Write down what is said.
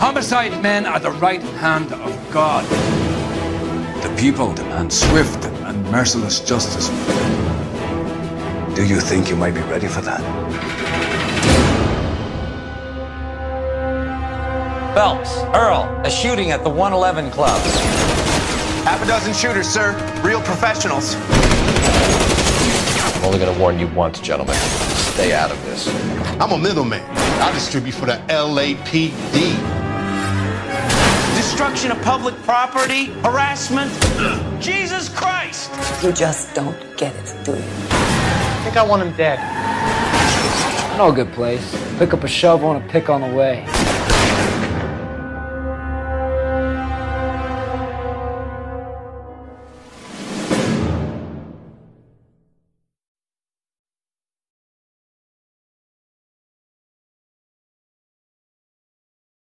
Homicide men are the right hand of God. The people demand swift and merciless justice. Do you think you might be ready for that? Phelps, Earl, a shooting at the 111 Club. Half a dozen shooters, sir. Real professionals. I'm only going to warn you once, gentlemen. Stay out of this. I'm a middleman. I distribute for the LAPD. Destruction of public property, harassment. Jesus Christ! You just don't get it, do you? I think I want him dead. I know a good place. Pick up a shovel and a pick on the way.